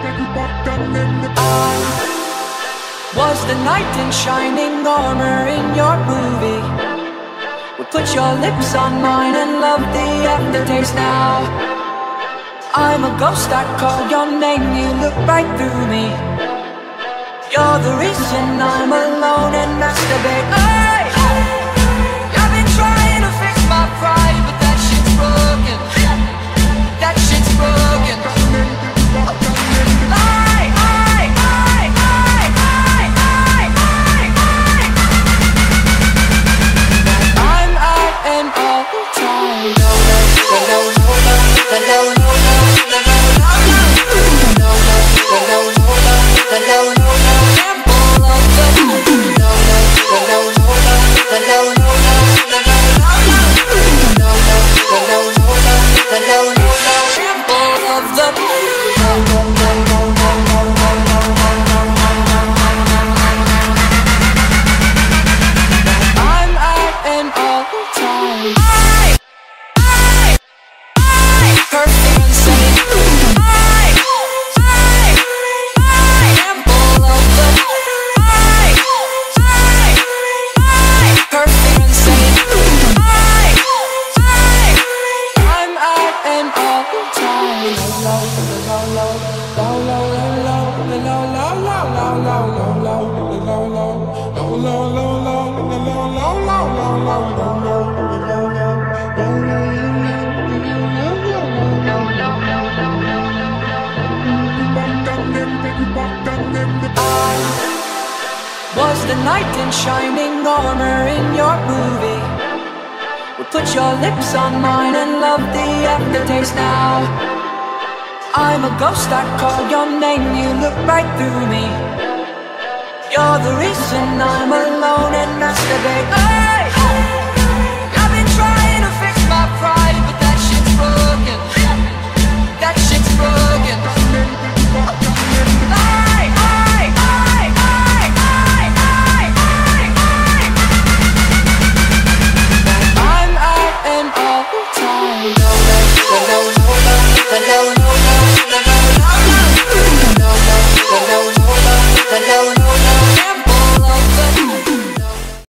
Was the knight in shining armor in your movie? Would put your lips on mine and love the aftertaste now. I'm a ghost, I call your name, you look right through me. You're the reason I'm alone and masturbate. Hey! I've been trying to fix my pride, but that shit's broken. That shit's broken. Was the knight in shining armor in your movie? Would put your lips on mine and love the aftertaste now. I'm a ghost, I call your name, you look right through me. You're the reason I'm alone and masturbate. Hey! I've been trying to fix my pride, but that shit's broken. That shit's broken.